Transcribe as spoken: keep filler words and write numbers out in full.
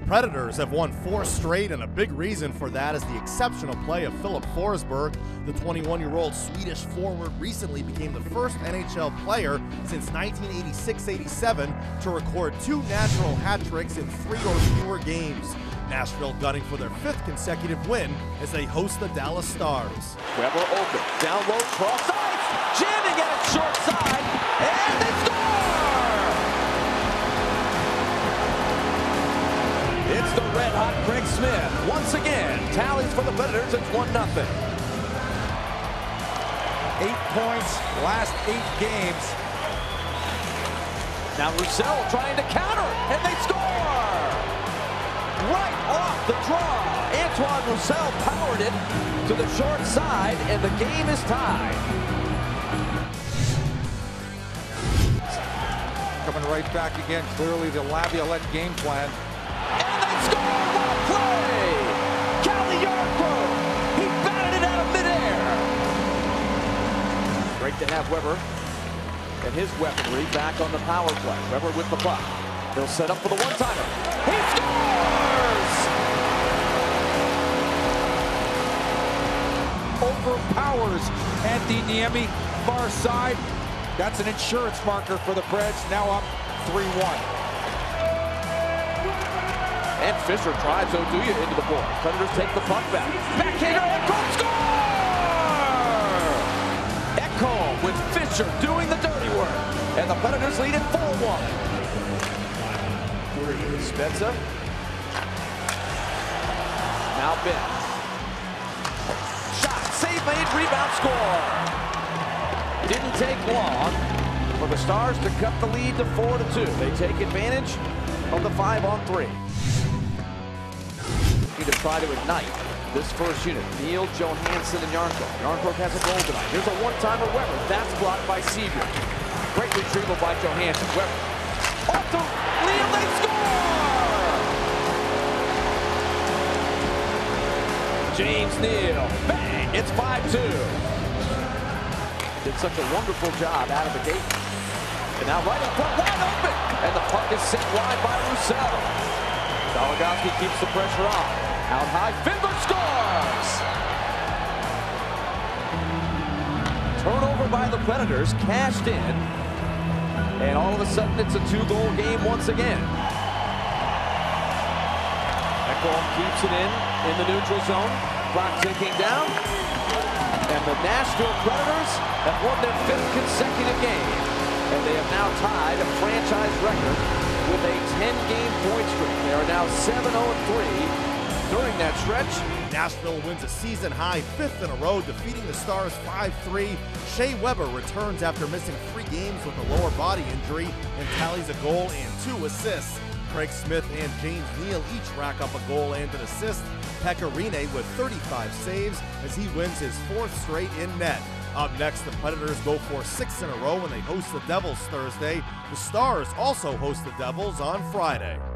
Predators have won four straight, and a big reason for that is the exceptional play of Filip Forsberg. The twenty-one-year-old Swedish forward recently became the first N H L player since nineteen eighty-six eighty-seven to record two natural hat tricks in three or fewer games. Nashville gunning for their fifth consecutive win as they host the Dallas Stars. Weber open, down low, cross ice, jamming at it short side, and they score! It's the red-hot Craig Smith. Once again, tallies for the Predators. It's one nothing. Eight points, last eight games. Now Roussel trying to counter, and they score! Right off the draw. Antoine Roussel powered it to the short side, and the game is tied. Coming right back again, clearly the Laviolette game plan. And they score! What play! Calle Jarnkrok! He batted it out of midair! Great to have Weber and his weaponry back on the power play. Weber with the puck. He'll set up for the one-timer. He scores! Overpowers Antti Niemi, far side. That's an insurance marker for the Preds, now up three one. And Fisher drives Oduya into the board. Predators take the puck back. Backhander, Ekholm score! Ekholm with Fisher doing the dirty work. And the Predators lead it four one. Spezza. Now Ben. Shot, save made, rebound, score. Didn't take long for the Stars to cut the lead to four to two. They take advantage of the five on three. To try to ignite this first unit. Neal, Johansson, and Jarnkrok. Jarnkrok has a goal tonight. Here's a one-timer Weber. That's blocked by Seager. Great retrieval by Johansson. Weber. Off to Neal, they score! James Neal. Bang! It's five two. Did such a wonderful job out of the gate. And now right in front, wide open! And the puck is sent wide by Roussel. Dologowski keeps the pressure on. Out high, Finber scores! Turnover by the Predators, cashed in. And all of a sudden, it's a two-goal game once again. Ekholm keeps it in, in the neutral zone. Clock ticking down. And the Nashville Predators have won their fifth consecutive game. And they have now tied a franchise record with a ten-game point streak. They are now seven oh three. During that stretch, Nashville wins a season-high fifth in a row, defeating the Stars five three. Shea Weber returns after missing three games with a lower body injury and tallies a goal and two assists. Craig Smith and James Neal each rack up a goal and an assist. Pekka Rinne with thirty-five saves as he wins his fourth straight in net. Up next, the Predators go for six in a row when they host the Devils Thursday. The Stars also host the Devils on Friday.